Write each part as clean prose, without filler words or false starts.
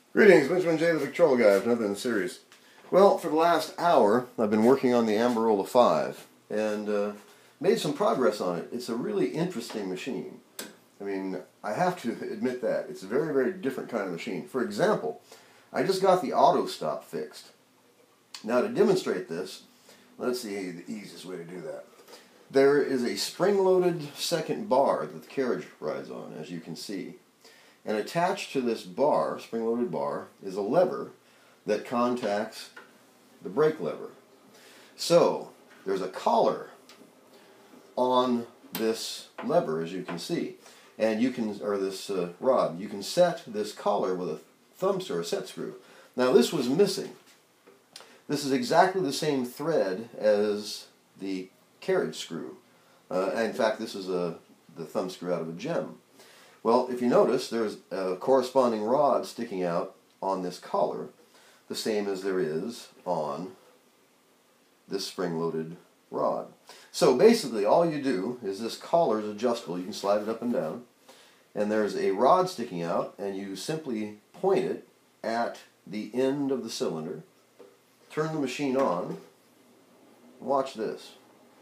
Greetings, Benjamin J. the Victrola Guy with another in the series. Well, for the last hour, I've been working on the Ambarola 5 and made some progress on it. It's a really interesting machine. I mean, I have to admit that. It's a very, very different kind of machine. For example, I just got the auto stop fixed. Now, to demonstrate this, let's see the easiest way to do that. There is a spring-loaded second bar that the carriage rides on, as you can see. And attached to this bar, spring-loaded bar, is a lever that contacts the brake lever. So, there's a collar on this lever, as you can see. And you can, or this rod, you can set this collar with a thumb screw or set screw. Now, this was missing. This is exactly the same thread as the carriage screw. In fact, this is the thumb screw out of a gem. Well, if you notice, there's a corresponding rod sticking out on this collar, the same as there is on this spring-loaded rod. So basically, all you do is this collar is adjustable. You can slide it up and down. And there's a rod sticking out, and you simply point it at the end of the cylinder, turn the machine on, watch this.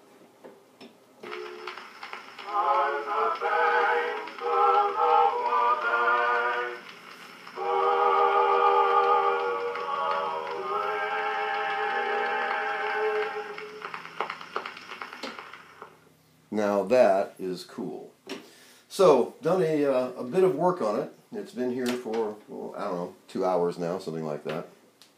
Now that is cool. So, done a bit of work on it. It's been here for, well, I don't know, 2 hours now, something like that.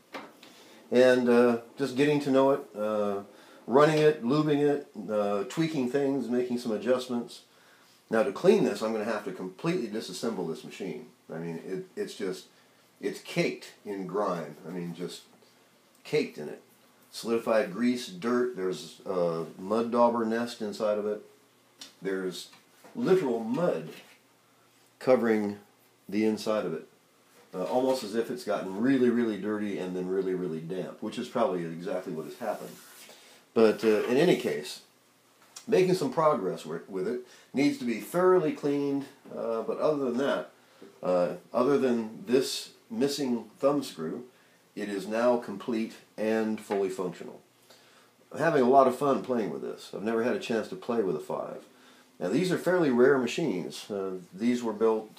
And just getting to know it, running it, lubing it, tweaking things, making some adjustments. Now to clean this, I'm going to have to completely disassemble this machine. I mean, it's caked in grime. I mean, just caked in it. Solidified grease, dirt, there's a mud dauber nest inside of it. There's literal mud covering the inside of it. Almost as if it's gotten really, really dirty and then really, really damp, which is probably exactly what has happened. But in any case, making some progress with it. Needs to be thoroughly cleaned, but other than that, other than this missing thumb screw, it is now complete and fully functional. I'm having a lot of fun playing with this. I've never had a chance to play with a 5. Now these are fairly rare machines. These were built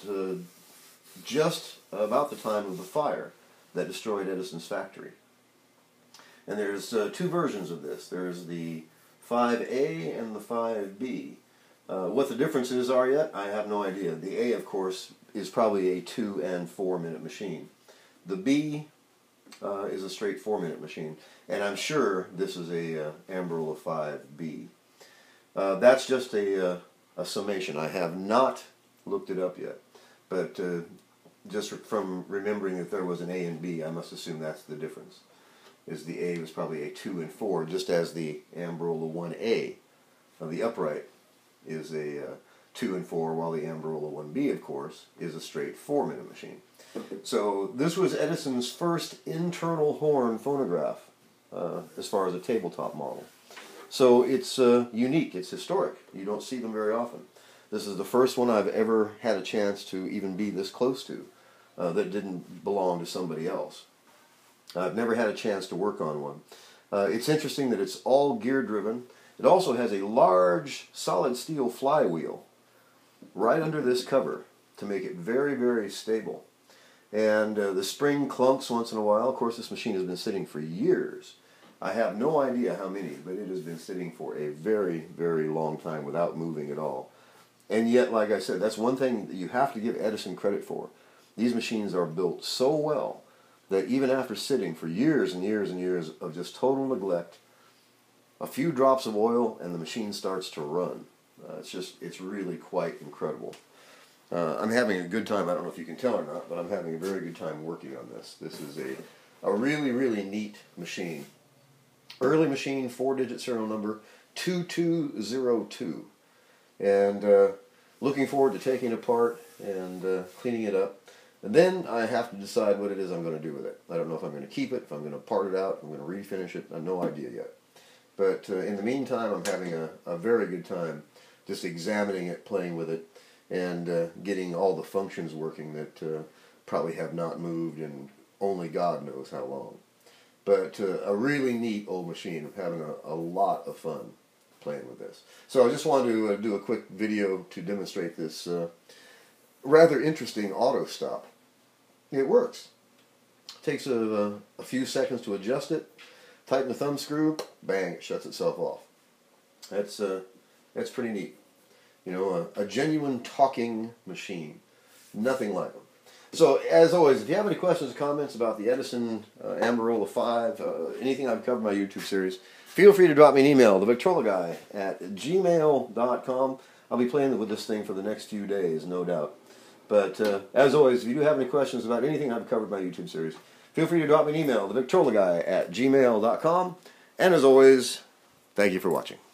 just about the time of the fire that destroyed Edison's factory. And there's 2 versions of this. There's the 5A and the 5B. What the differences are yet, I have no idea. The A, of course, is probably a 2 and 4 minute machine. The B is a straight 4-minute machine. And I'm sure this is a Ambarola 5B. That's just a summation. I have not looked it up yet. But just from remembering that there was an A and B, I must assume that's the difference. Is the A was probably a 2 and 4, just as the Ambarola 1A of the upright is a 2 and 4, while the Ambarola 1B, of course, is a straight 4-minute machine. So this was Edison's first internal horn phonograph, as far as a tabletop model. So it's unique, it's historic. You don't see them very often. This is the first one I've ever had a chance to even be this close to that didn't belong to somebody else. I've never had a chance to work on one. It's interesting that it's all gear driven. It also has a large solid steel flywheel right under this cover to make it very, very stable. And the spring clunks once in a while. Of course, this machine has been sitting for years. I have no idea how many, but it has been sitting for a very, very long time without moving at all. And yet, like I said, that's one thing that you have to give Edison credit for. These machines are built so well that even after sitting for years and years and years of just total neglect, a few drops of oil and the machine starts to run. It's really quite incredible. I'm having a good time. I don't know if you can tell or not, but I'm having a very good time working on this. This is a really, really neat machine. Early machine, 4-digit serial number 2202. And looking forward to taking it apart and cleaning it up. And then I have to decide what it is I'm going to do with it. I don't know if I'm going to keep it, if I'm going to part it out, if I'm going to refinish it. I have no idea yet. But in the meantime, I'm having a very good time just examining it, playing with it, and getting all the functions working that probably have not moved in only God knows how long. But a really neat old machine. I'm having a lot of fun playing with this. So I just wanted to do a quick video to demonstrate this rather interesting auto stop. It works. Takes a few seconds to adjust it. Tighten the thumb screw, bang, it shuts itself off. That's pretty neat. You know, a genuine talking machine. Nothing like them. So, as always, if you have any questions or comments about the Edison Amarola 5, anything I've covered in my YouTube series, feel free to drop me an email, thevictrolaguy@gmail.com. I'll be playing with this thing for the next few days, no doubt. But, as always, if you do have any questions about anything I've covered in my YouTube series, feel free to drop me an email, thevictrolaguy@gmail.com. And as always, thank you for watching.